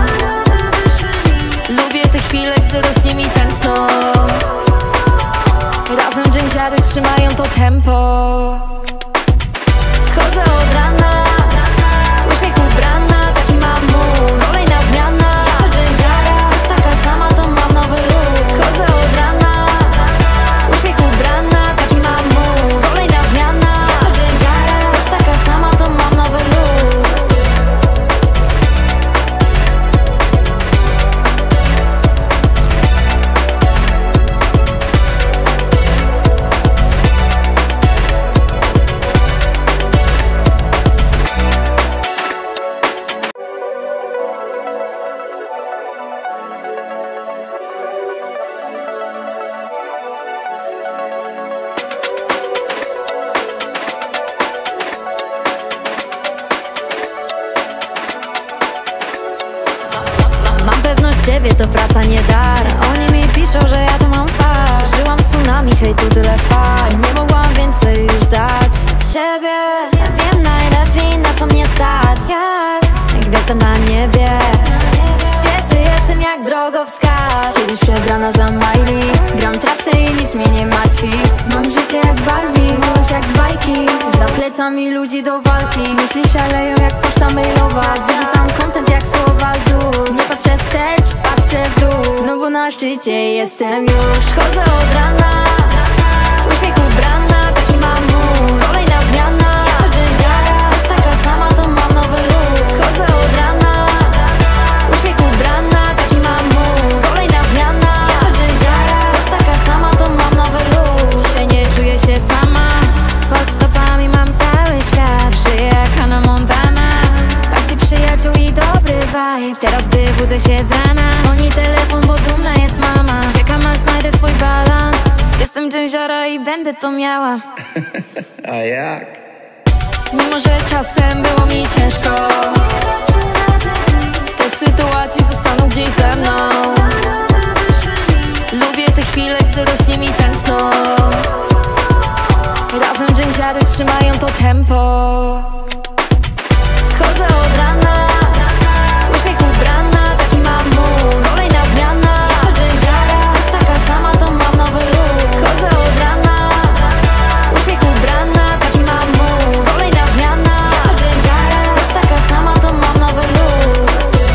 Lubię te chwile, gdy rośnie mi tętno. Razem dżęziary trzymają to tempo. Chodzę od rana, w uśmiechu brana, taki mam mód. Kolejna zmiana, ja to dżęziara, już taka sama, to mam nowy look. Chodzę od rana, w uśmiechu brana, taki mam mód. Kolejna zmiana, ja to dżęziara, już taka sama, to mam nowy look. Mam pewność siebie, to praca nie dar. Oni mi piszą, że ja to mam fakt. Przeżyłam tsunami, hejtu tyle fal. Nie mogłam więcej już dać z siebie. Ja wiem najlepiej, na co mnie stać. Jak, jak gwiazda na niebie, świecę, jestem jak drogowskaz. Kiedyś przebrana za Miley, gram trasy i nic mnie nie martwi. Mam życie jak Barbie, miłość jak z bajki. Za plecami ludzi do walki, myśli szaleją jak poczta mailowa. Wyrzucam content jak słowa Z U S. Nie patrzę wstecz, patrzę w dół, no bo na szczycie jestem już. Chodzę od rana, w uśmiechu brana, taki mam mód. Kolejna zmiana, ja to dżęziara, już taka sama, to mam nowy look. budzę się z rana. Dzwoni telefon, bo dumna jest mama. Czekam aż znajdę swój balans. Jestem dżęziara i będę to miała. A jak? Mimo że czasem było mi ciężko, te sytuacje zostaną gdzieś ze mną. Lubię te chwile, gdy rośnie mi tętno. Razem dżęziary trzymają to tempo. Chodzę od rana, w uśmiechu ubrana, taki mam mód. Kolejna zmiana, jako dżęziara, już taka sama, to mam nowy look. Chodzę od rana, w uśmiechu ubrana, taki mam mód. Kolejna zmiana, jako dżęziara, już taka sama, to mam nowy look.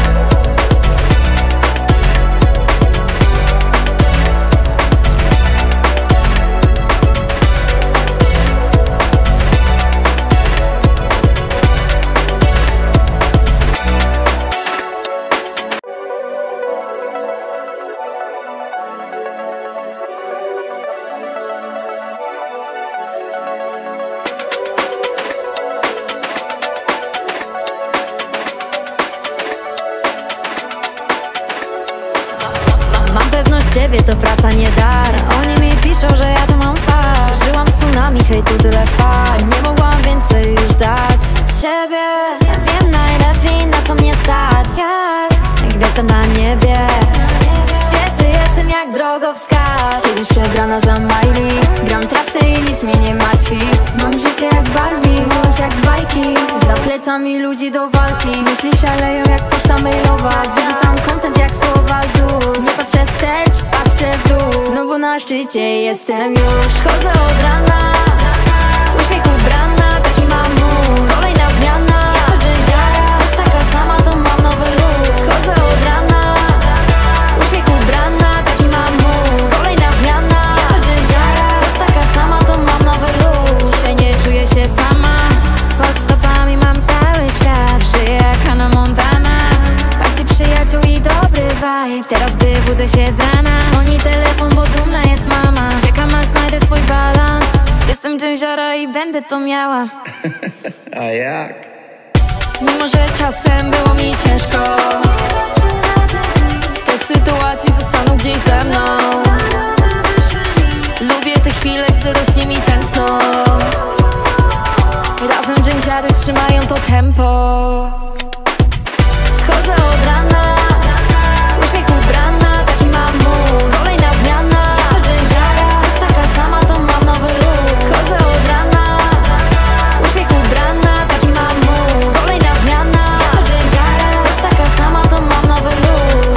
Mam pewność siebie, to praca nie dar. Oni mi piszą, że ja to mam fakt. Przeżyłam tsunami, hejtu tyle fal. Nie mogłam więcej już dać z siebie. Ja wiem najlepiej, na co mnie stać. Jak, jak gwiazda na niebie. Świecę, jestem jak drogowskaz. Kiedyś przebrana za Miley. Gram trasy i nic mnie nie martwi. Mam życie jak Barbie, miłość jak z bajki. Za plecami ludzi do walki. Myśli szaleją jak poczta mailowa. Wyrzucam content jak słowa Z U S. Nie patrzę wstecz, patrzę w dół. No bo na szczycie jestem już. Chodzę od rana, w uśmiechu ubrana, taki mam mód. Kolejna zmiana, jako dżęziara, już taka sama, to mam nowy look. Chodzę od rana, w uśmiechu ubrana, taki mam mód. Kolejna zmiana, jako dżęziara, już taka sama, to mam nowy look. Dzisiaj nie czuję się sama, pod stopami mam cały świat. Żyję jak Hannah Montana, pasji przyjaciół i dobry vibe. Teraz gdy budzę się z rana, dzwoni telefon, bo dumna jest mama. Czekam aż znajdę swój balans. Jestem dżęziara i będę to miała. A jak? Mimo że czasem było mi ciężko, te sytuacje zostaną gdzieś ze mną. Lubię te chwile, gdy rośnie mi tętno. Razem dżęziary trzymają to tempo. Chodzę od rana, w uśmiechu ubrana, taki mam mód. Kolejna zmiana, jako dżęziara, już taka sama, to mam nowy look. Chodzę od rana, w uśmiechu ubrana, taki mam mód. Kolejna zmiana, jako dżęziara, już taka sama, to mam nowy look.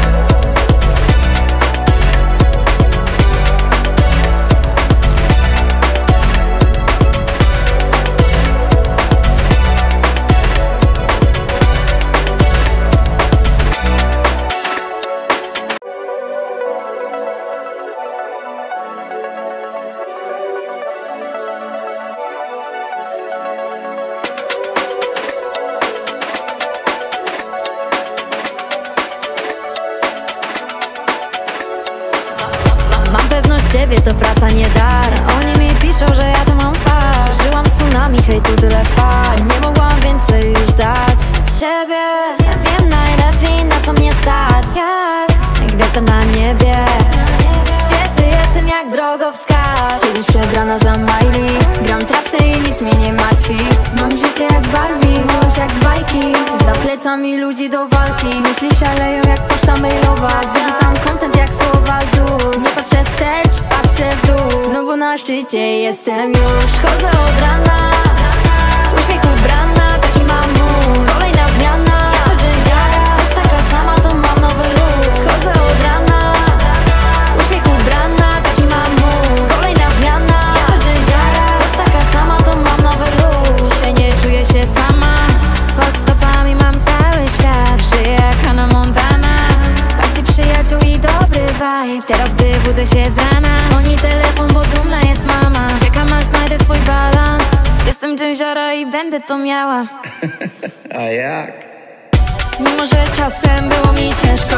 Mam pewność siebie, to praca nie dar. Oni mi piszą, że ja to mam fakt. Przeżyłam tsunami, hejtu tyle fal. Nie mogłam więcej już dać z siebie. Ja wiem najlepiej, na co mnie stać. Jak, jak gwiazda na niebie. Świecę, jestem jak drogowskaz. Kiedyś przebrana za Miley. Gram trasy i nic mnie nie martwi. Mam życie jak Barbie, miłość jak z bajki. Za plecami ludzi do walki. Myśli szaleją jak poczta mailowa. Wyrzucam content jak słowa Z U S. Nie patrzę wstecz, patrzę w dół. No bo na szczycie jestem już. Chodzę od rana, w uśmiechu ubrana, taki mam mód. Kolejna zmiana, jako dżęziara, już taka sama, to mam nowy look. Chodzę od rana, w uśmiechu ubrana, taki mam mód. Kolejna zmiana, jako dżęziara, już taka sama, to mam nowy look. Dzisiaj nie czuję się sama, pod stopami mam cały świat. Żyję jak Hannah Montana, pasji przyjaciół i dobry vibe. Teraz gdy budzę się z rana, dzwoni telefon, bo dumna jest mama. Czekam aż znajdę swój balans. Jestem dżęziara i będę to miała. A jak? Mimo że czasem było mi ciężko,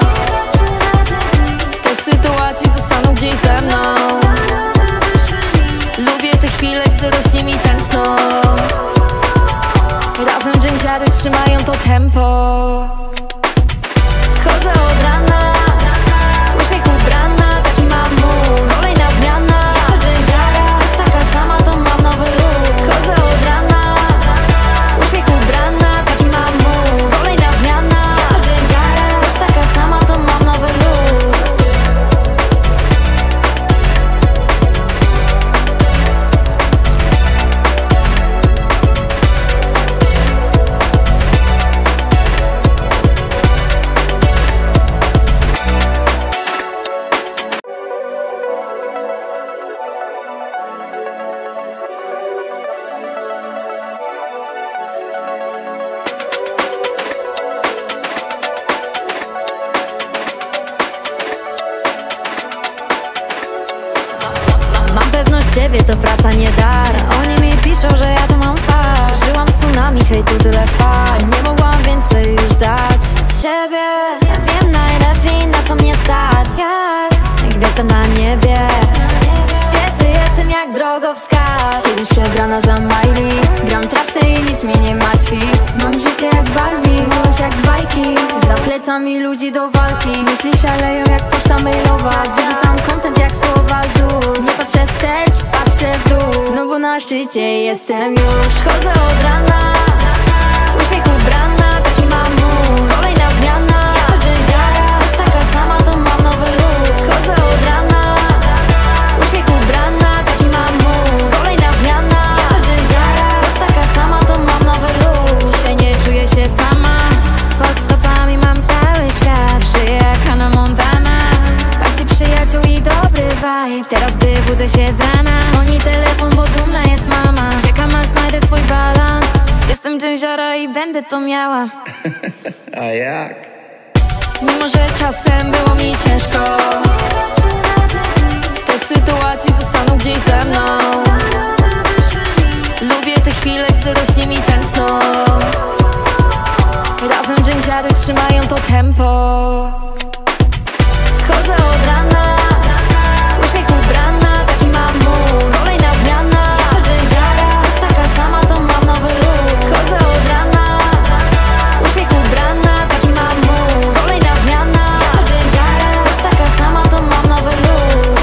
te sytuacje zostaną gdzieś ze mną. Lubię te chwile, gdy rośnie mi tętno. Razem dżęziary trzymają to tempo. siebie, to praca nie dar. Oni mi piszą, że ja to mam fart. Przeżyłam tsunami, hejtu tyle fal. Nie mogłam więcej już dać z siebie. Wiem najlepiej, na co mnie stać. Jak gwiazda na niebie, świecę, jestem jak drogowskaz. Kiedyś przebrana za Miley, gram trasy i nic mnie nie martwi. Mam życie jak Barbie, miłość jak z bajki. Za plecami ludzi do walki, myśli szaleją jak poczta mailowa. Wyrzucam content jak słowa Z U S. Nie patrzę wstecz, patrzę w dół, no bo na szczycie jestem już. Chodzę od rana, w uśmiech ubrana, taki mam mód. Kolejna zmiana, ja to dżęziara, już taka sama, to mam nowy look. Chodzę od rana, w uśmiech ubrana, taki mam mód. Kolejna zmiana, ja to dżęziara, już taka sama, to mam nowy look. Dzisiaj nie czuję się sama, pod stopami mam cały świat. Żyję jak Hannah Montana, pasji przyjaciół i dobry vibe. Teraz wybudzę się z rana, dzwoni telefon, bo dumna jest mama. Czekam aż znajdę swój balans. Jestem dżęziara i będę to miała. A jak? Mimo że czasem było mi ciężko, te sytuacje zostaną gdzieś ze mną. Lubię te chwile, gdy rośnie mi tętno. Razem dżęziary trzymają to tempo. Chodzę od rana, w uśmiech ubrana, taki mam mód. Kolejna zmiana, ja to dżęziara, już taka sama, to mam nowy look. Chodzę od rana, w uśmiech ubrana, taki mam mód. Kolejna zmiana, ja to dżęziara, już taka sama, to mam nowy look.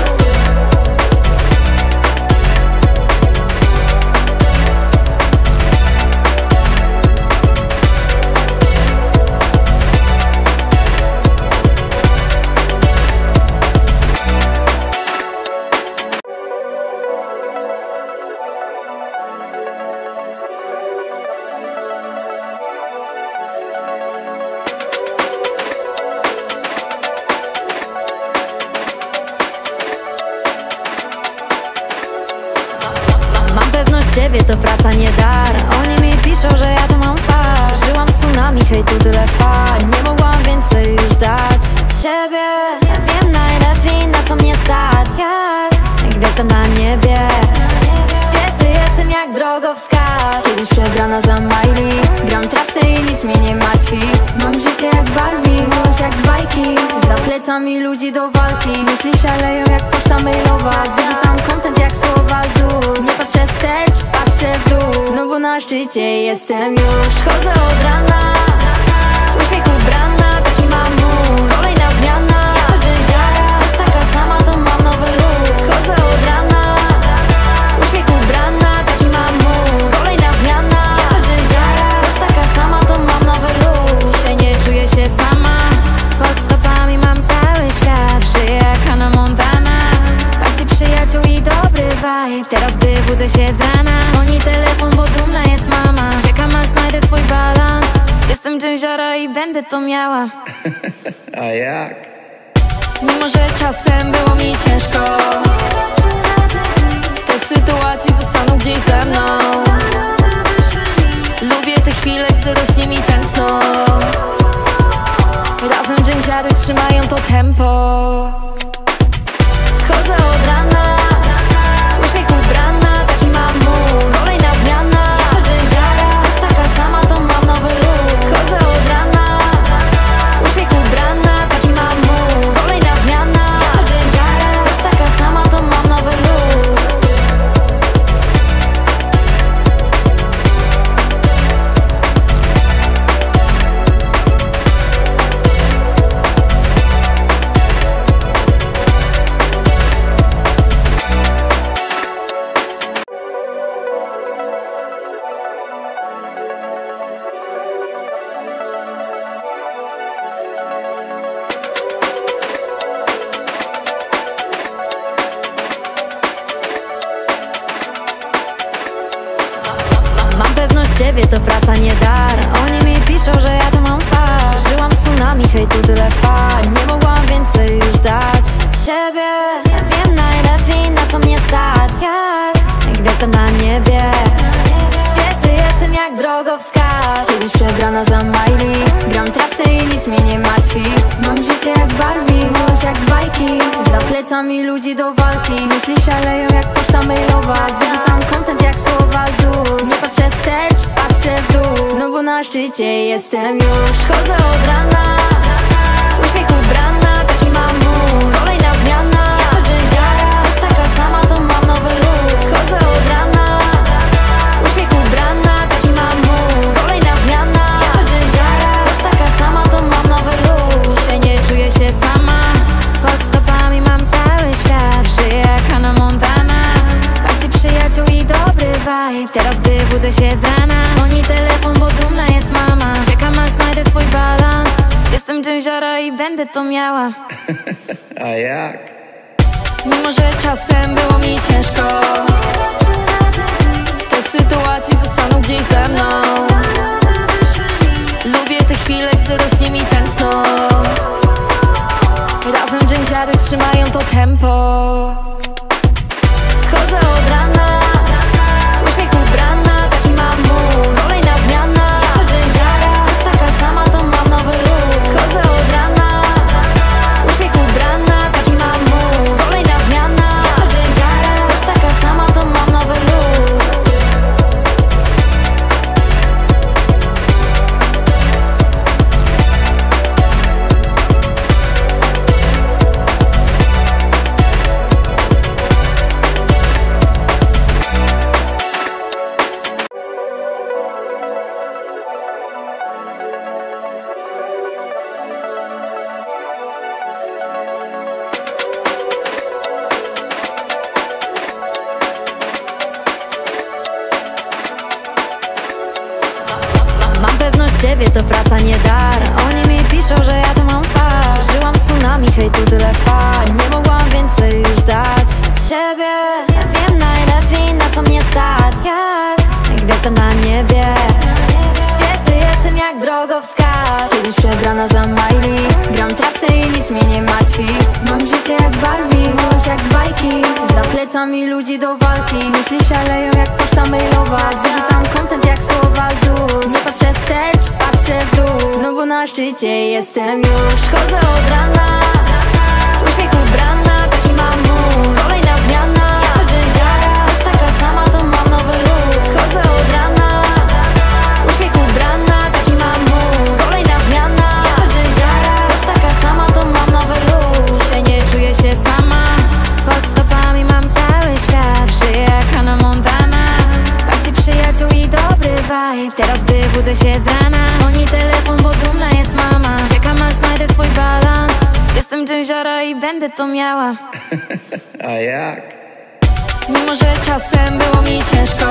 Mam pewność siebie, to praca nie dar. Oni mi piszą, że ja to mam fart. Przeżyłam tsunami, hejtu tyle fal. Nie mogłam więcej już dać z siebie. Wiem najlepiej, na co mnie stać. Jak gwiazda na niebie, świecę, jestem jak drogowskaz. Kiedyś przebrana za Miley, gram trasy i nic mnie nie martwi. Mam życie jak Barbie, miłość jak z bajki. Za plecami ludzi do walki, myśli szaleją jak poczta mailowa. Wyrzucam content jak słowa Z U S. Nie patrzę wstecz, patrzę w dół, no bo na szczycie jestem już. Chodzę od rana, w uśmiech ubrana, taki mam mód. Kolejna zmiana, ja to dżęziara, już taka sama, to mam nowy look. Chodzę od rana, w uśmiech ubrana, taki mam mód. Kolejna zmiana, ja to dżęziara, już taka sama, to mam nowy look. Dzisiaj nie czuję się sama, pod stopami mam cały świat. Żyję jak Hannah Montana, pasji przyjaciół i dobry vibe. Teraz wybudzę się z rana, dzwoni telefon, bo dumna jest mama. Czekam aż znajdę swój balans. Jestem dżęziara i będę to miała. A jak? Mimo że czasem było mi ciężko, te sytuacje zostaną gdzieś ze mną. Lubię te chwile, gdy rośnie mi tętno. Razem dżęziary trzymają to tempo. Chodzę od rana, w uśmiech ubrana, taki mam mód. Kolejna zmiana, ja to dżęziara, już taka sama, to mam nowy look. Chodzę od rana, w uśmiech ubrana, taki mam mód. Kolejna zmiana, ja to dżęziara, już taka sama, to mam nowy look. Mam pewność siebie, to praca nie dar. Oni mi piszą, że ja to mam fart. Przeżyłam tsunami, hejtu tyle fal. Nie mogłam więcej już dać z siebie. Wiem najlepiej, na co mnie stać. Jak gwiazda na niebie, świecę, jestem jak drogowskaz. Kiedyś przebrana za Miley, gram trasy i nic mnie nie martwi. Mam życie jak Barbie, miłość jak z bajki. Za plecami ludzi do walki. Myśli szaleją jak poczta mailowa. Wyrzucam content jak słowa Z U S. Nie patrzę wstecz, patrzę w dół, no bo na szczycie jestem już. Chodzę od rana, w uśmiechu brana, taki mam mód. Kolejna zmiana, ja to dżęziara, już taka sama, to mam nowy look. Chodzę od rana, w uśmiechu brana, taki mam mód. Kolejna zmiana, ja to dżęziara, już taka sama, to mam nowy look. Dzisiaj nie czuję się sama, pod stopami mam cały świat. Żyję jak Hannah Montana, pasji przyjaciół i dobry vibe. Teraz gdy budzę się z rana, dzwoni telefon, bo dumna jest mama. Czekam aż znajdę swój balans. Jestem dżęziara i będę to miała. A jak? Mimo że czasem było mi ciężko, te sytuacje zostaną gdzieś ze mną. Lubię te chwile, gdy rośnie mi tętno. Razem dżęziary trzymają to tempo. Chodzę od rana, w uśmiechu brana, taki mam mód. Kolejna zmiana, ja to dżęziara, już taka sama, to mam nowy look. Chodzę od rana, w uśmiechu brana, taki mam mód. Kolejna zmiana, ja to dżęziara, już taka sama, to mam nowy look. Mam pewność siebie, to praca nie dar. Oni mi piszą, że ja to mam fakt. Przeżyłam tsunami, hejtu tyle fal. Nie mogłam więcej już dać z siebie. Wiem najlepiej, na co mnie stać. Jak gwiazda na niebie, świecę, jestem jak drogowskaz. Kiedyś przebrana za Miley, gram trasy i nic mnie nie martwi. Mam życie jak Barbie, miłość jak z bajki. Za plecami ludzi do walki. Myśli szaleją jak poczta mailowa. Wyrzucam content jak słowa Z U S. Nie patrzę wstecz, patrzę w dół, no bo na szczycie jestem już. Chodzę od rana, w uśmiechu brana, taki mam mód. Kolejna zmiana, ja to dżęziara, już taka sama, to mam nowy look. Chodzę od rana, w uśmiechu brana, taki mam mód. Kolejna zmiana, ja to dżęziara, już taka sama, to mam nowy look. Dzisiaj nie czuję się sama, pod stopami mam cały świat. Żyję jak Hannah Montana, pasji przyjaciół i dobry vibe. Teraz gdy budzę się z rana, dzwoni telefon, bo dumna jest mama. Czekam aż znajdę swój balans. Jestem dżęziara i będę to miała. A jak? Mimo że czasem było mi ciężko,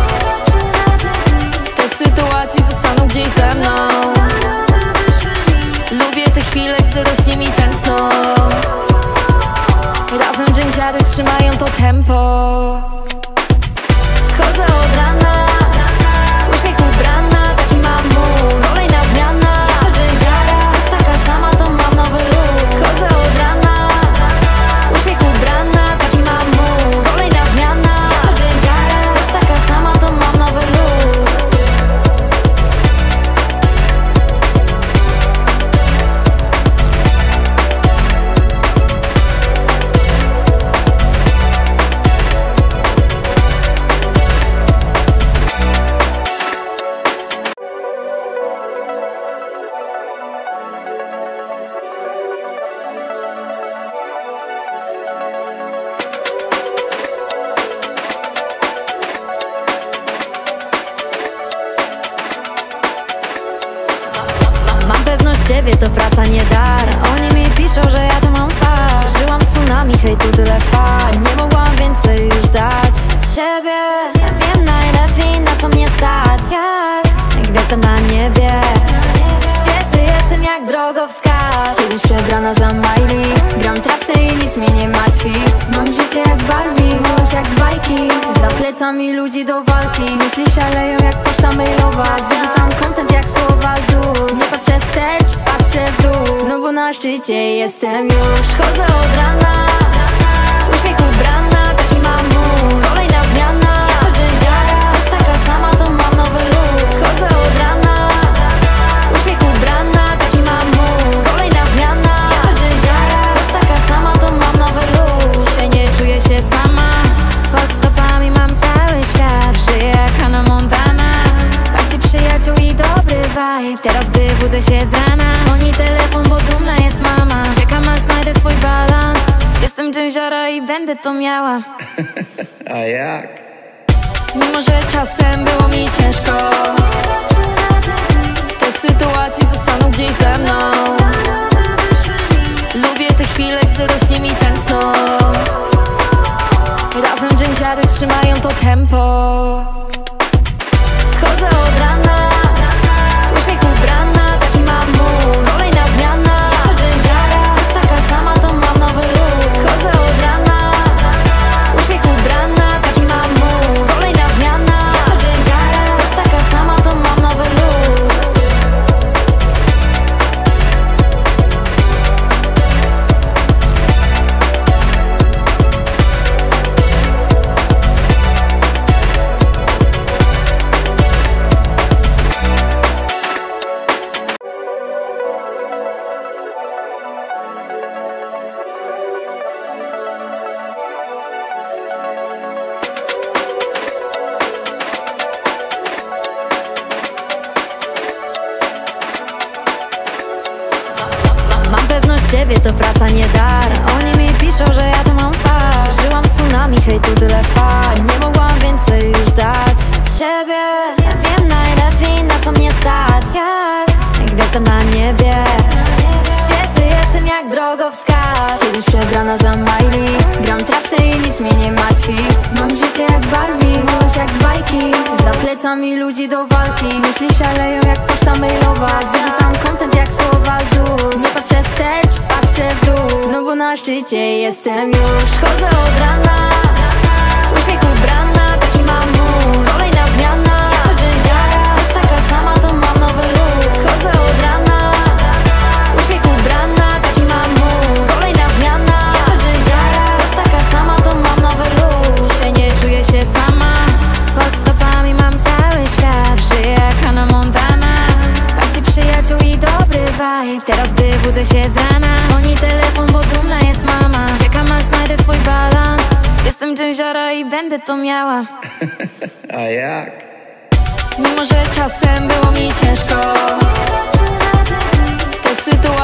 te sytuacje zostaną gdzieś ze mną. Lubię te chwile, gdy rośnie mi tętno. Razem dżęziary trzymają to tempo. Chodzę od rana, w uśmiechu brana, taki mam mód. Kolejna zmiana, ja to dżęziara, już taka sama, to mam nowy look. Chodzę od rana, w uśmiechu brana, taki mam mód. Kolejna zmiana, ja to dżęziara, już taka sama, to mam nowy look. Mam pewność siebie, to praca nie dar. Oni mi piszą, że ja to mam fakt. Przeżyłam tsunami, hejtu tyle fal. Nie mogłam więcej już dać z siebie. Wiem najlepiej, na co mnie stać. Jak gwiazda na niebie, świecę, jestem jak drogowskaz. Kiedyś przebrana za Miley, gram trasy i nic mnie nie martwi. Mam życie jak Barbie, miłość jak z bajki. Za plecami ludzi do walki. Myśli szaleją jak poczta mailowa. Wyrzucam content jak słowa Z U S. Nie patrzę wstecz, patrzę w dół, no bo na szczycie jestem już. Chodzę od rana, w uśmiechu brana, taki mam mód. Kolejna zmiana, ja to dżęziara, już taka sama, to mam nowy look. Chodzę od rana, w uśmiechu brana, taki mam mód. Kolejna zmiana, ja to dżęziara, już taka sama, to mam nowy vibe. Teraz gdy budzę się z rana, dzwoni telefon, bo dumna jest mama. Czekam aż znajdę swój balans. Jestem dżęziara i będę to miała. A jak? Mimo że czasem było mi ciężko, te sytuacje zostaną gdzieś ze mną. Lubię te chwile, gdy rośnie mi tętno. Razem dżęziary trzymają to tempo. Chodzę od rana, w uśmiech ubrana, taki mam mód. Kolejna zmiana, jako dżęziara, już taka sama, to mam nowy look. Chodzę od rana, w uśmiech ubrana, taki mam mód. Kolejna zmiana, jako dżęziara, już taka sama, to mam nowy look. Mam pewność siebie, to praca nie dar. Oni mi piszą, że ja to mam fakt. Przeżyłam tsunami, hejtu tyle fal. Nie mogłam więcej już dać z siebie. Ja wiem najlepiej, na co mnie stać. Jak, jak gwiazda na niebie. W świecy jestem jak drogowskaz. Kiedyś przebrana za Miley. Gram trasy i nic mnie nie martwi. Mam życie jak Barbie, miłość jak z bajki. Za plecami ludzi do walki. Myśli szaleją jak poczta mailowa. Wyrzucam content jak słowa Z U S. Nie patrzę wstecz, patrzę w dół. No bo na szczycie jestem już. Chodzę od rana, w uśmiech ubrana, taki mam mód. Kolejna zmiana, jako dżęziara, już taka sama, to mam nowy look. Chodzę od rana, w uśmiech ubrana, taki mam mód. Kolejna zmiana, jako dżęziara, już taka sama, to mam nowy look. Dzisiaj nie czuję się sama, pod stopami mam cały świat. Żyję jak Hannah Montana, pasji przyjaciół i dobry vibe. Teraz gdy budzę się z rana, dzwoni telefon, bo dumna jest mama. Czekam aż znajdę swój balans. Jestem dżęziara i będę to miała. A jak? Mimo że czasem było mi ciężko, te sytuacje